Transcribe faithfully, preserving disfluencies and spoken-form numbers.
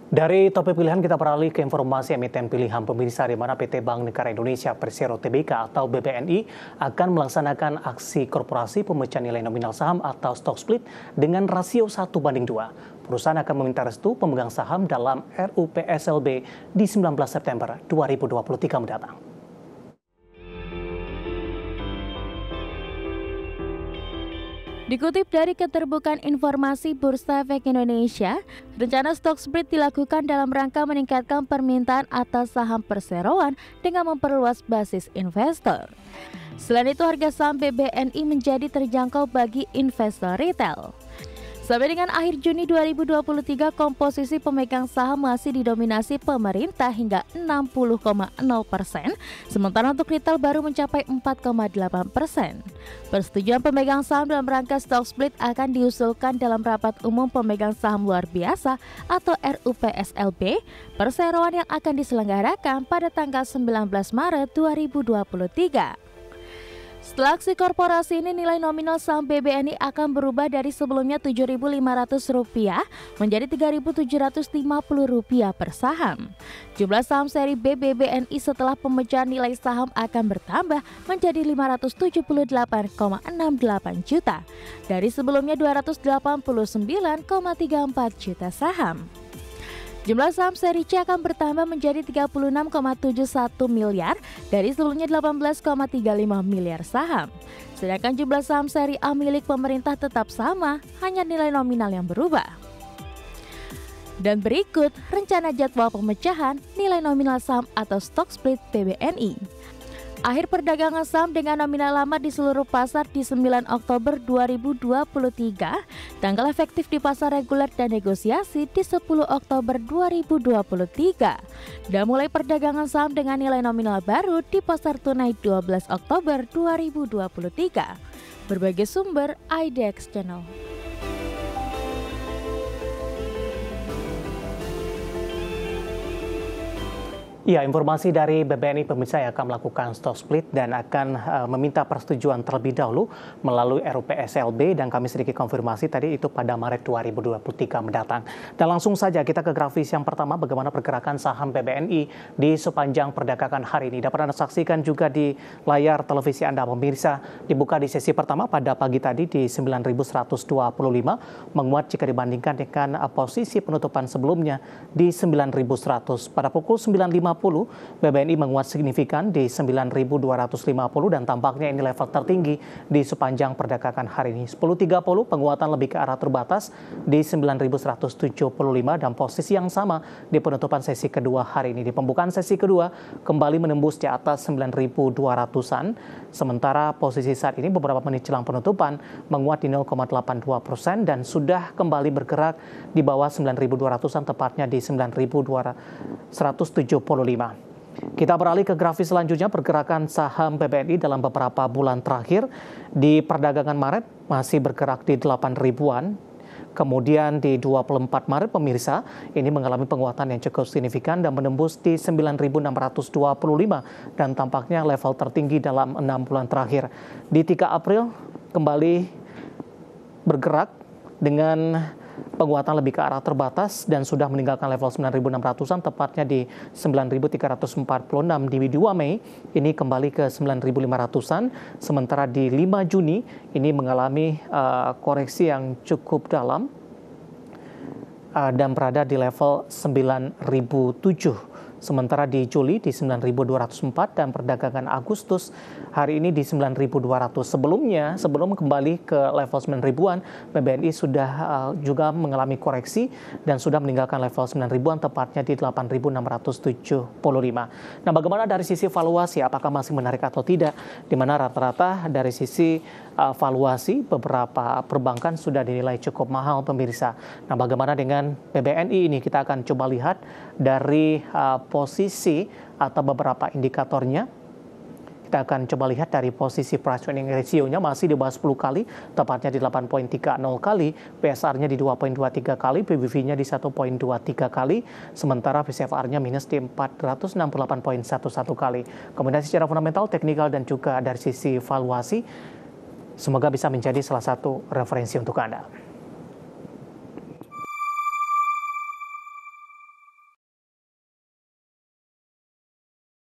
Dari topik pilihan kita beralih ke informasi emiten pilihan pemirsa di mana P T Bank Negara Indonesia Persero Tbk atau B B N I akan melaksanakan aksi korporasi pemecahan nilai nominal saham atau stock split dengan rasio satu banding dua. Perusahaan akan meminta restu pemegang saham dalam R U P S L B di sembilan belas September dua ribu dua puluh tiga mendatang. Dikutip dari Keterbukaan Informasi Bursa Efek Indonesia, rencana stock split dilakukan dalam rangka meningkatkan permintaan atas saham perseroan dengan memperluas basis investor. Selain itu, harga saham B B N I menjadi terjangkau bagi investor retail. Sampai dengan akhir Juni dua ribu dua puluh tiga, komposisi pemegang saham masih didominasi pemerintah hingga enam puluh koma nol persen, sementara untuk retail baru mencapai empat koma delapan persen. Persetujuan pemegang saham dalam rangka stock split akan diusulkan dalam rapat umum pemegang saham luar biasa atau R U P S L B perseroan yang akan diselenggarakan pada tanggal sembilan belas Maret dua ribu dua puluh tiga. Setelah aksi korporasi ini, nilai nominal saham B B N I akan berubah dari sebelumnya tujuh ribu lima ratus rupiah menjadi tiga ribu tujuh ratus lima puluh rupiah per saham. Jumlah saham seri B B B N I setelah pemecahan nilai saham akan bertambah menjadi lima ratus tujuh puluh delapan koma enam delapan juta dari sebelumnya dua ratus delapan puluh sembilan koma tiga empat juta saham. Jumlah saham seri C akan bertambah menjadi tiga puluh enam koma tujuh satu miliar dari sebelumnya delapan belas koma tiga lima miliar saham. Sedangkan jumlah saham seri A milik pemerintah tetap sama, hanya nilai nominal yang berubah. Dan berikut rencana jadwal pemecahan nilai nominal saham atau stock split B B N I. Akhir perdagangan saham dengan nominal lama di seluruh pasar di sembilan Oktober dua ribu dua puluh tiga, tanggal efektif di pasar reguler dan negosiasi di sepuluh Oktober dua ribu dua puluh tiga, dan mulai perdagangan saham dengan nilai nominal baru di pasar tunai dua belas Oktober dua ribu dua puluh tiga. Berbagai sumber I D X Channel. Ya, informasi dari B B N I pemirsa yang akan melakukan stock split dan akan uh, meminta persetujuan terlebih dahulu melalui R U P S L B, dan kami sedikit konfirmasi tadi itu pada Maret dua ribu dua puluh tiga mendatang. Dan langsung saja kita ke grafis yang pertama, bagaimana pergerakan saham B B N I di sepanjang perdagangan hari ini. Dapat Anda saksikan juga di layar televisi Anda pemirsa, dibuka di sesi pertama pada pagi tadi di sembilan ribu seratus dua puluh lima, menguat jika dibandingkan dengan posisi penutupan sebelumnya di sembilan ribu seratus. Pada pukul sembilan lima puluh B B N I menguat signifikan di sembilan ribu dua ratus lima puluh dan tampaknya ini level tertinggi di sepanjang perdagangan hari ini. sepuluh tiga puluh penguatan lebih ke arah terbatas di sembilan ribu seratus tujuh puluh lima dan posisi yang sama di penutupan sesi kedua hari ini. Di pembukaan sesi kedua kembali menembus di atas sembilan ribu dua ratusan, sementara posisi saat ini beberapa menit jelang penutupan menguat di nol koma delapan dua persen dan sudah kembali bergerak di bawah sembilan ribu dua ratusan, tepatnya di sembilan ribu seratus tujuh puluh lima. Kita beralih ke grafis selanjutnya, pergerakan saham B B N I dalam beberapa bulan terakhir. Di perdagangan Maret masih bergerak di delapan ribuan. Kemudian di dua puluh empat Maret pemirsa ini mengalami penguatan yang cukup signifikan dan menembus di sembilan ribu enam ratus dua puluh lima dan tampaknya level tertinggi dalam enam bulan terakhir. Di tiga April kembali bergerak dengan penguatan lebih ke arah terbatas dan sudah meninggalkan level sembilan ribu enam ratusan, tepatnya di sembilan ribu tiga ratus empat puluh enam. Di dua Mei ini kembali ke sembilan ribu lima ratusan, sementara di lima Juni ini mengalami uh, koreksi yang cukup dalam uh, dan berada di level sembilan ribu tujuh. Sementara di Juli di sembilan ribu dua ratus empat dan perdagangan Agustus hari ini di sembilan ribu dua ratus. Sebelumnya, sebelum kembali ke level sembilan ribuan, B B N I sudah uh, juga mengalami koreksi dan sudah meninggalkan level sembilan ribuan, tepatnya di delapan ribu enam ratus tujuh puluh lima. Nah, bagaimana dari sisi valuasi, apakah masih menarik atau tidak? Di mana rata-rata dari sisi uh, valuasi beberapa perbankan sudah dinilai cukup mahal pemirsa. Nah, bagaimana dengan B B N I ini? Kita akan coba lihat dari uh, posisi atau beberapa indikatornya. Kita akan coba lihat dari posisi price earning ratio-nya masih di bawah sepuluh kali, tepatnya di delapan koma tiga nol kali, P S R-nya di dua koma dua tiga kali, P B V-nya di satu koma dua tiga kali, sementara V C F R-nya minus di empat ratus enam puluh delapan koma satu satu kali. Kemudian secara fundamental, teknikal, dan juga dari sisi valuasi, semoga bisa menjadi salah satu referensi untuk Anda.